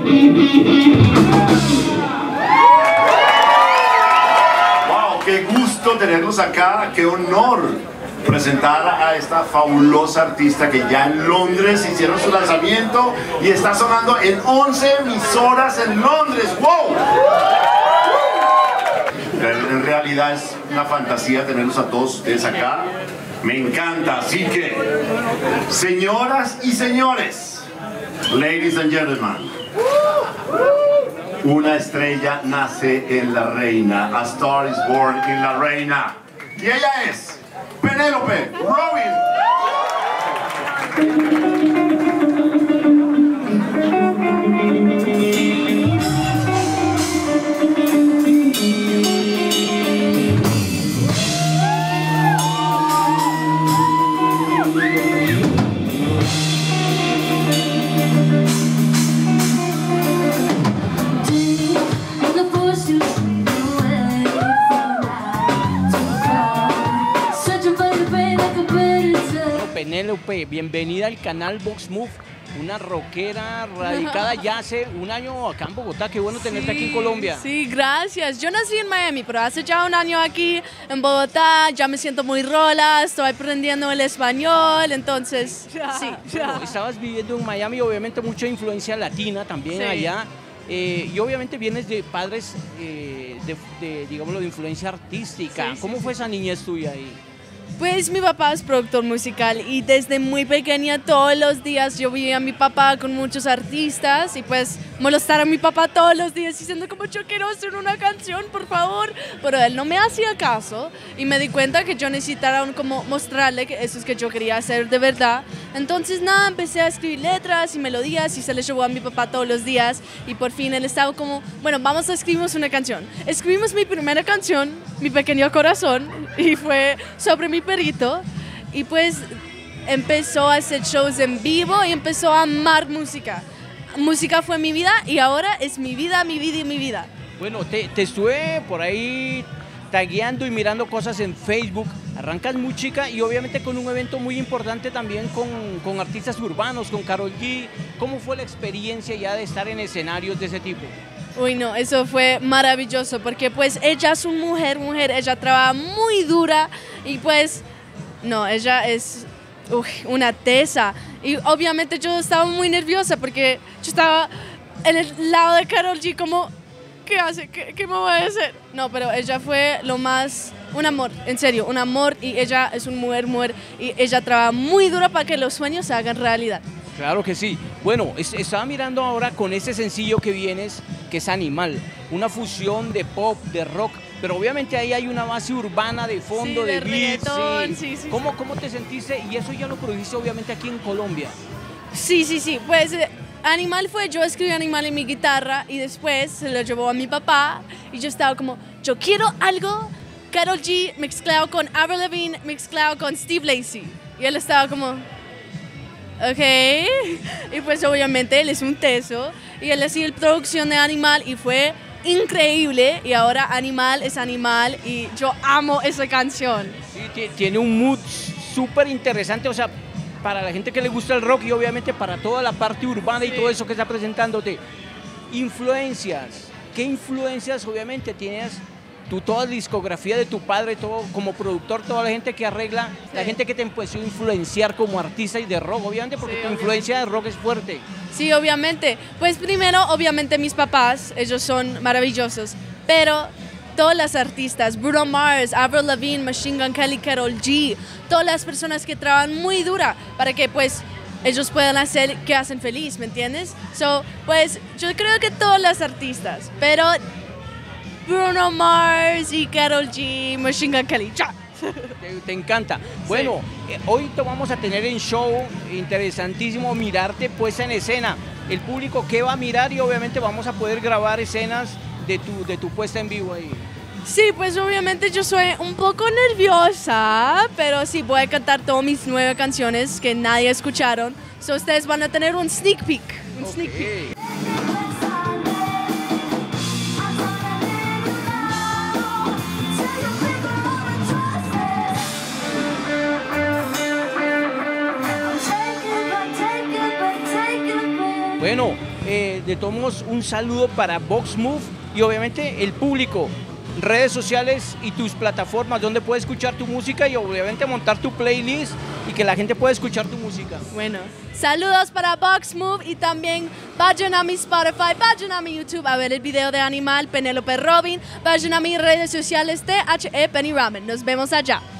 Wow, qué gusto tenerlos acá, qué honor presentar a esta fabulosa artista que ya en Londres hicieron su lanzamiento y está sonando en 11 emisoras en Londres. ¡Wow! En realidad es una fantasía tenerlos a todos ustedes acá. Me encanta, así que, señoras y señores, ladies and gentlemen, una estrella nace en la reina, a star is born in la reina, y ella es Penélope Robin. Penélope, bienvenida al canal Vox Move, una rockera radicada ya hace un año acá en Bogotá. Qué bueno tenerte aquí en Colombia. Sí, gracias. Yo nací en Miami, pero hace ya un año aquí en Bogotá. Ya me siento muy rola, estoy aprendiendo el español, entonces sí. Bueno, estabas viviendo en Miami, obviamente mucha influencia latina también allá. Y obviamente vienes de padres digámoslo, de influencia artística. ¿Cómo fue esa niñez tuya ahí? Pues mi papá es productor musical y desde muy pequeña todos los días yo veía a mi papá con muchos artistas y pues molestar a mi papá todos los días diciendo como yo quiero hacer una canción, por favor, pero él no me hacía caso y me di cuenta que yo necesitaba como mostrarle que eso es que yo quería hacer de verdad. Entonces nada, empecé a escribir letras y melodías y se les llevó a mi papá todos los días y por fin él estaba como, bueno, vamos a escribir una canción. Escribimos mi primera canción, Mi Pequeño Corazón, y fue sobre mi perrito y pues empezó a hacer shows en vivo y empezó a amar música. Música fue mi vida y ahora es mi vida, mi vida y mi vida. Bueno, te estuve por ahí tagueando y mirando cosas en Facebook. Arrancas muy chica y obviamente con un evento muy importante también con artistas urbanos, con Karol G. ¿Cómo fue la experiencia ya de estar en escenarios de ese tipo? Uy, no, eso fue maravilloso porque pues ella es una mujer, ella trabaja muy dura y pues, no, ella es una tesa. Y obviamente yo estaba muy nerviosa porque yo estaba en el lado de Karol G como, ¿qué hace? ¿Qué me va a hacer? No, pero ella fue lo más, un amor, en serio, un amor y ella es una mujer y ella trabaja muy dura para que los sueños se hagan realidad. Claro que sí. Bueno, estaba mirando ahora con este sencillo que vienes, que es Animal, una fusión de pop, de rock, pero obviamente ahí hay una base urbana de fondo, sí, de beats. Reggaetón, sí. ¿Cómo te sentiste? Y eso ya lo produjiste obviamente aquí en Colombia. Sí, pues Animal fue, yo escribí Animal en mi guitarra y después se lo llevó a mi papá y yo estaba como, yo quiero algo, Karol G mezclado con Avril Lavigne, mezclado con Steve Lacy. Y él estaba como, ok, y pues obviamente él es un teso y él hacía la producción de Animal y fue increíble y ahora Animal es Animal y yo amo esa canción. Sí, tiene un mood súper interesante, o sea, para la gente que le gusta el rock y obviamente para toda la parte urbana y todo eso que está presentándote. Influencias, ¿qué influencias obviamente tienes? Tú, toda la discografía de tu padre, todo como productor, toda la gente que arregla, la gente que te empezó a influenciar como artista y de rock, obviamente, porque tu influencia de rock es fuerte. Sí, obviamente. Pues primero, obviamente mis papás, ellos son maravillosos, pero todas las artistas, Bruno Mars, Avril Lavigne, Machine Gun Kelly, Karol G, todas las personas que trabajan muy dura para que pues ellos puedan hacer que hacen feliz, ¿me entiendes? Pues yo creo que todas las artistas, pero Bruno Mars y Karol G, Machine Gun Kelly, ¡ya! Te encanta. Bueno, hoy te vamos a tener en show, interesantísimo mirarte puesta en escena. El público que va a mirar y obviamente vamos a poder grabar escenas de tu puesta en vivo ahí. Sí, pues obviamente yo soy un poco nerviosa, pero sí voy a cantar todas mis 9 canciones que nadie escucharon. Ustedes van a tener un sneak peek. Sneak peek. Bueno, De todos modos, un saludo para Vox Move y obviamente el público, redes sociales y tus plataformas donde puedes escuchar tu música y obviamente montar tu playlist y que la gente pueda escuchar tu música. Bueno, saludos para Vox Move y también vayan a mi Spotify, vayan a mi YouTube a ver el video de Animal, Penélope Robin, vayan a mis redes sociales THE Penny Ramen. Nos vemos allá.